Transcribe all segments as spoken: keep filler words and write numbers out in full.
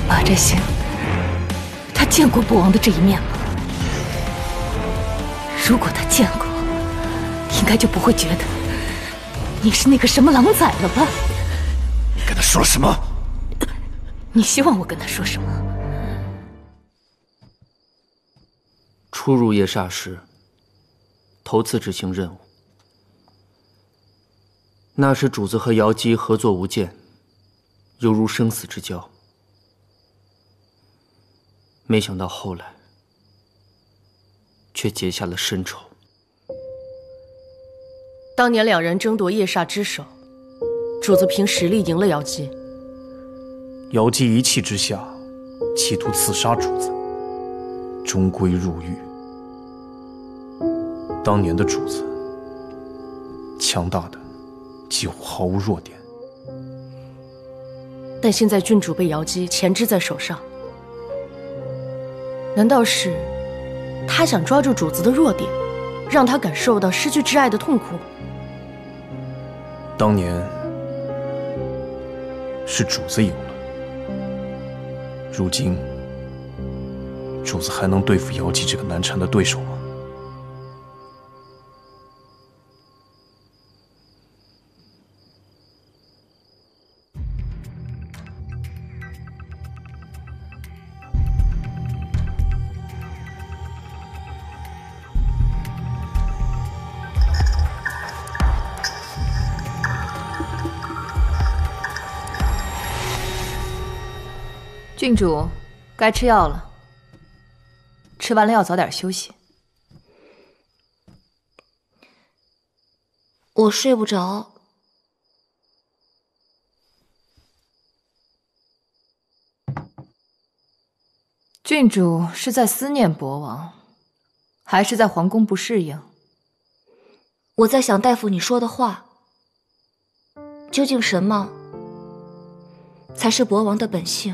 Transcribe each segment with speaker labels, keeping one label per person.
Speaker 1: 马摘星，他见过博王的这一面吗？如果他见过，应该就不会觉得你是那个什么狼崽了吧？
Speaker 2: 你跟他说了什么？
Speaker 1: 你希望我跟他说什么？
Speaker 3: 初入夜煞时，头次执行任务。那时主子和瑶姬合作无间，犹如生死之交。没想到后来，却结下了深仇。
Speaker 4: 当年两人争夺夜煞之首，主子凭实力赢了瑶姬。
Speaker 5: 瑶姬一气之下，企图刺杀主子，终归入狱。当年的主子，强大的几乎毫无弱点，
Speaker 4: 但现在郡主被瑶姬钳制在手上，难道是他想抓住主子的弱点，让他感受到失去挚爱的痛苦？
Speaker 5: 当年是主子赢了，如今主子还能对付瑶姬这个难缠的对手吗？
Speaker 1: 郡主，该吃药了。吃完了要早点休息。
Speaker 6: 我睡不着。
Speaker 1: 郡主是在思念博王，还是在皇宫不适应？
Speaker 6: 我在想大夫你说的话，究竟什么才是博王的本性？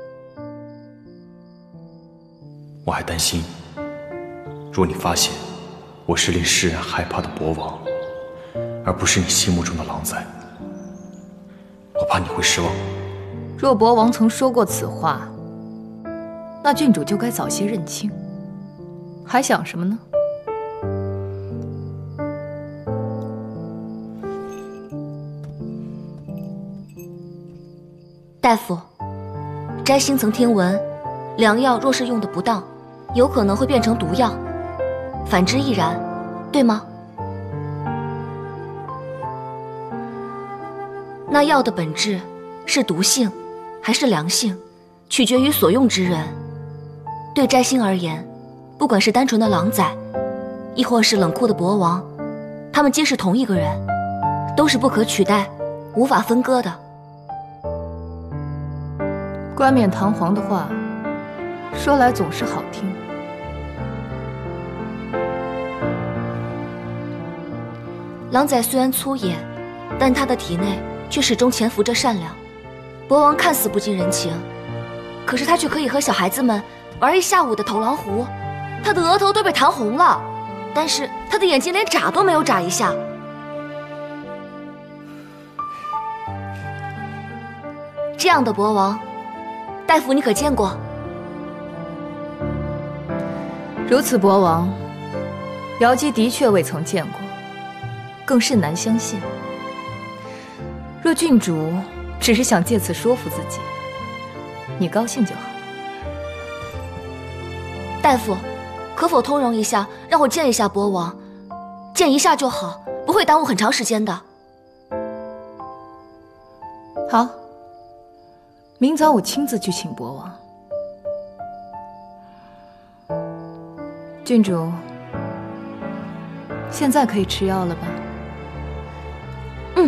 Speaker 2: 我还担心，若你发现我是令世人害怕的博王，而不是你心目中的狼崽，我怕你会失望。
Speaker 1: 若博王曾说过此话，那郡主就该早些认清。还想什么呢？
Speaker 6: 大夫，摘星曾听闻，良药若是用得不当，有可能会变成毒药，反之亦然，对吗？那药的本质是毒性还是良性，取决于所用之人。对摘星而言，不管是单纯的狼崽，亦或是冷酷的博王，他们皆是同一个人，都是不可取代、无法分割的。
Speaker 1: 冠冕堂皇的话，说来总是好听。
Speaker 6: 狼崽虽然粗野，但他的体内却始终潜伏着善良。博王看似不近人情，可是他却可以和小孩子们玩一下午的投狼壶，他的额头都被弹红了，但是他的眼睛连眨都没有眨一下。这样的博王，大夫你可见过？
Speaker 1: 如此博王，瑶姬的确未曾见过，更甚难相信。若郡主只是想借此说服自己，你高兴就好。
Speaker 6: 大夫，可否通融一下，让我见一下博王？见一下就好，不会耽误很长时间的。
Speaker 1: 好，明早我亲自去请博王。郡主，现在可以吃药了吧？
Speaker 6: 嗯。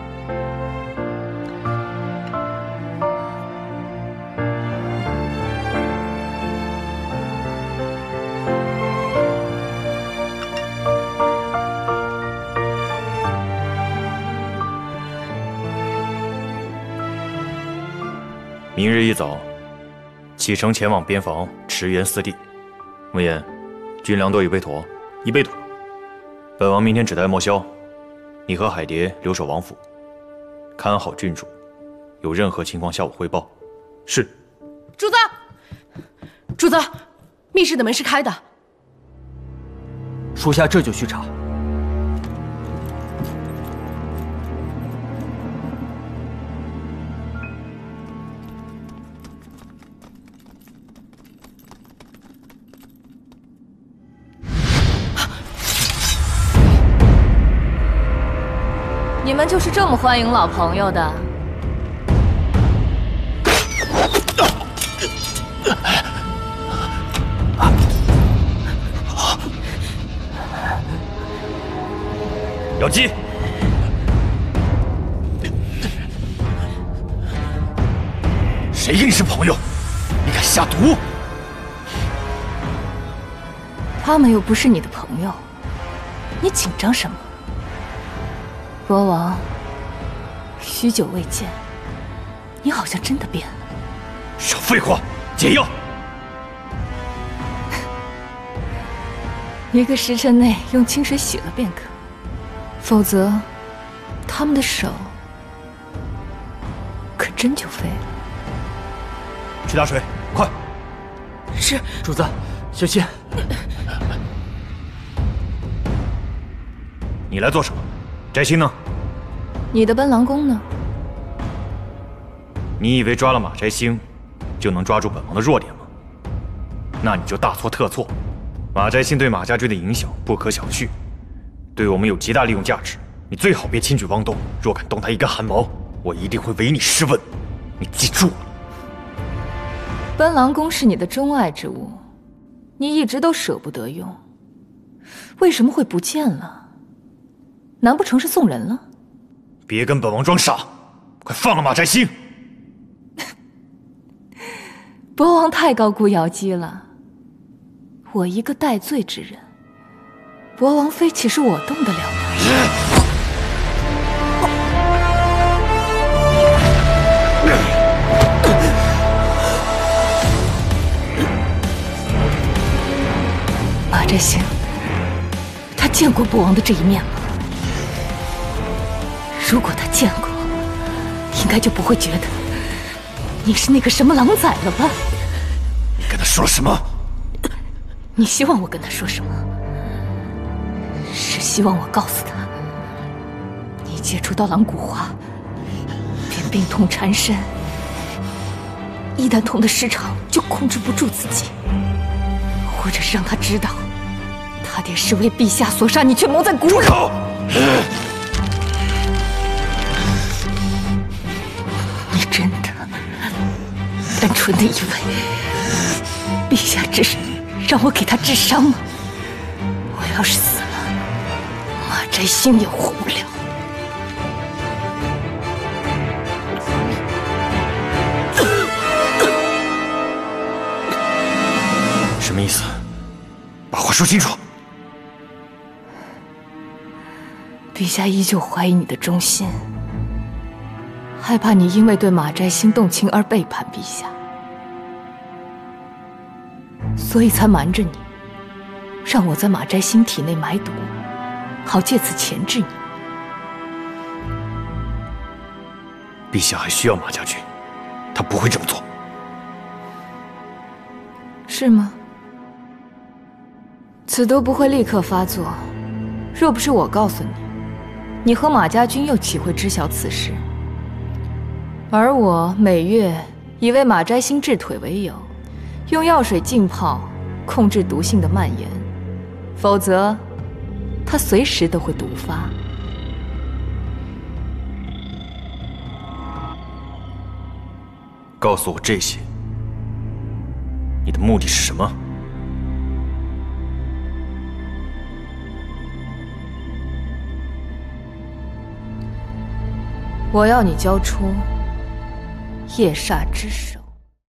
Speaker 2: 明日一早，启程前往边防驰援四地。闻言，军粮都已备妥，
Speaker 5: 已备妥。
Speaker 2: 本王明天只带莫萧，你和海蝶留守王府，看好郡主。有任何情况向我汇报。
Speaker 5: 是。
Speaker 4: 主子，主子，密室的门是开的。
Speaker 3: 属下这就去查。
Speaker 1: 你们就是这么欢迎老朋友的？
Speaker 2: 咬鸡！谁跟你是朋友？你敢下毒？
Speaker 1: 他们又不是你的朋友，你紧张什么？国王，许久未见，你好像真的变了。
Speaker 2: 少废话，解药。
Speaker 1: 一个时辰内用清水洗了便可，否则他们的手可真就废了。
Speaker 2: 去打水，快！
Speaker 4: 是。
Speaker 3: 主子，小心。
Speaker 2: 你来做什么？翟星呢？
Speaker 1: 你的奔狼弓呢？
Speaker 2: 你以为抓了马翟星就能抓住本王的弱点吗？那你就大错特错。马翟星对马家军的影响不可小觑，对我们有极大利用价值。你最好别轻举妄动，若敢动他一根汗毛，我一定会唯你是问。你记住了。
Speaker 1: 奔狼弓是你的钟爱之物，你一直都舍不得用，为什么会不见了？难不成是送人了？
Speaker 2: 别跟本王装傻，快放了马翟星！
Speaker 1: 博王太高估瑶姬了，我一个戴罪之人，博王妃岂是我动得了的？马翟星，他见过博王的这一面吗？如果他见过，应该就不会觉得你是那个什么狼崽了吧？
Speaker 2: 你跟他说了什么？
Speaker 1: 你希望我跟他说什么？是希望我告诉他，你接触到狼骨花，便病痛缠身，一旦痛的失常，就控制不住自己，或者是让他知道，他爹是为陛下所杀，你却谋在鼓里。你真的单纯的以为陛下只是让我给他治伤吗？我要是死了，马翟星也活不了。
Speaker 2: 什么意思？把话说清楚。
Speaker 1: 陛下依旧怀疑你的忠心，害怕你因为对马翟星动情而背叛陛下，所以才瞒着你，让我在马翟星体内埋毒，好借此钳制你。
Speaker 2: 陛下还需要马家军，他不会这么做。
Speaker 1: 是吗？此毒不会立刻发作，若不是我告诉你，你和马家军又岂会知晓此事？而我每月以为马翟星治腿为由，用药水浸泡，控制毒性的蔓延，否则他随时都会毒发。
Speaker 2: 告诉我这些，你的目的是什么？
Speaker 1: 我要你交出夜煞之手。